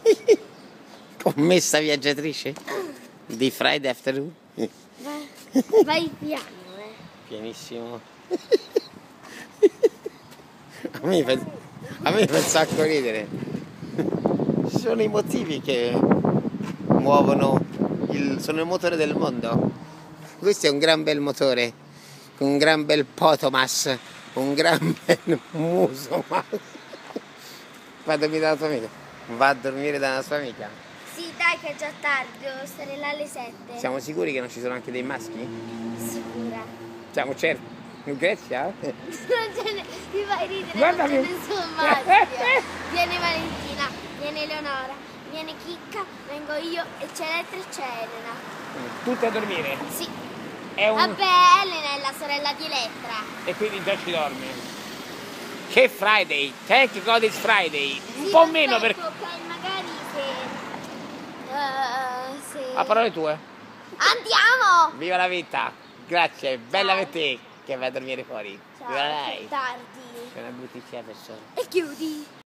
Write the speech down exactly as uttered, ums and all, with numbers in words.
Commessa viaggiatrice di Friday Afternoon. Vai, vai piano, eh. Pianissimo. A me fa, a me fa un sacco ridere. Sono i motivi che muovono il, sono il motore del mondo. Questo è un gran bel motore, un gran bel potomas, un gran bel muso. Va a dormire dalla tua amica. Va a dormire dalla sua amica. Sì, dai che è già tardi, devo stare là alle sette. Siamo sicuri che non ci sono anche dei maschi? Sicura. Siamo certi. In Grecia? Non ce ne... mi fai ridere, Guarda non ce che- ne sono maschi. Viene Valentina, viene Eleonora, viene Chicca, vengo io e c'è Elettra e c'è Elena. Tutte a dormire. Sì. È un... Vabbè, Elena è la sorella di Elettra. E quindi già ci dormi. Che Friday? Thank God it's Friday. Un Sì, po' perfetto, meno per... ok, magari se... eh, se... A parole tue. Andiamo! Viva la vita. Grazie, bella Ciao. per te che vai a dormire fuori. Ciao, Viva che lei. tardi. Sei una bruttissima persona. E chiudi.